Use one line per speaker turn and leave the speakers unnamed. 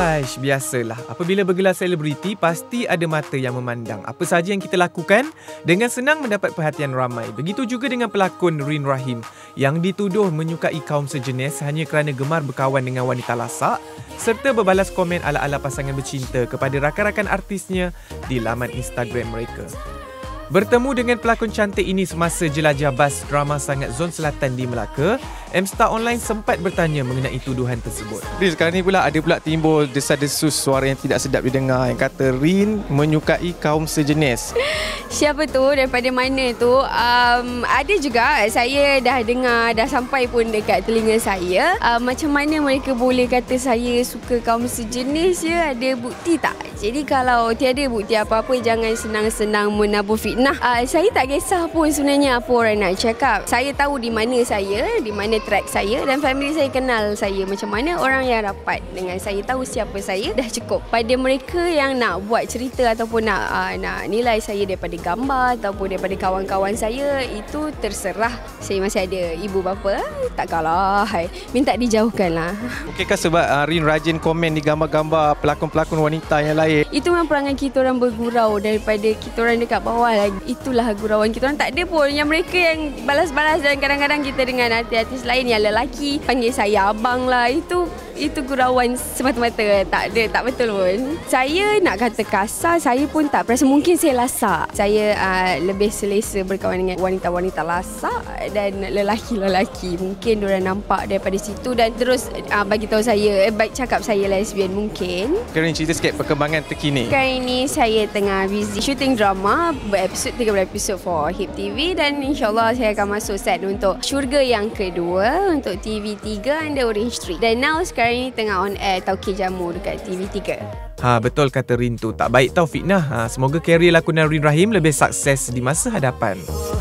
Aish, biasalah. Apabila bergelar selebriti, pasti ada mata yang memandang. Apa sahaja yang kita lakukan dengan senang mendapat perhatian ramai. Begitu juga dengan pelakon Rin Rahim yang dituduh menyukai kaum sejenis hanya kerana gemar berkawan dengan wanita lasak serta berbalas komen ala-ala pasangan bercinta kepada rakan-rakan artisnya di laman Instagram mereka. Bertemu dengan pelakon cantik ini semasa jelajah bas drama sangat Zon Selatan di Melaka, M-Star Online sempat bertanya mengenai tuduhan tersebut.
Rin, sekarang ni pula ada pula timbul desas-desus suara yang tidak sedap didengar yang kata Rin menyukai kaum sejenis.
Siapa tu, daripada mana tu? Ada juga, saya dah dengar, dah sampai pun dekat telinga saya. Macam mana mereka boleh kata saya suka kaum sejenis ya? Ada bukti tak? Jadi kalau tiada bukti apa-apa, jangan senang-senang menabur fitnah. Saya tak kisah pun sebenarnya apa orang nak cakap. Saya tahu di mana saya, di mana track saya, dan family saya kenal saya macam mana. Orang yang rapat dengan saya tahu siapa saya, dah cukup. Pada mereka yang nak buat cerita ataupun nak nilai saya daripada gambar ataupun daripada kawan-kawan saya, itu terserah. Saya masih ada ibu bapa, tak kalah. Minta dijauhkan lah.
Mungkinkah sebab Rin rajin komen di gambar-gambar pelakon-pelakon wanita yang lain?
Itu memang perangai kita orang bergurau daripada kita orang dekat bawah lah. Itulah gurauan kita orang. Tak ada pun yang mereka yang balas-balas, dan kadang-kadang kita dengan artis-artis lain yang lelaki panggil saya abang lah. Itu gurauan semata-mata. Tak ada, tak betul pun. Saya nak kata kasar, saya pun tak perasan. Mungkin saya lasak. Saya lebih selesa berkawan dengan wanita-wanita lasak dan lelaki-lelaki. Mungkin diorang nampak daripada situ dan terus bagi tahu saya, cakap saya lesbian mungkin.
Karen, cerita sikit perkembangan terkini.
Sekarang ini saya tengah busy shooting drama berepisod 13 episod for HIP TV, dan insyaAllah saya akan masuk set untuk Syurga yang kedua untuk TV3 under Orange Street. Dan now sekarang ini tengah on air Tauke Jamu dekat TV3.
Betul kata Rin tu. Tak baik tau fitnah. Semoga karier lakonan Rin Rahim lebih sukses di masa hadapan.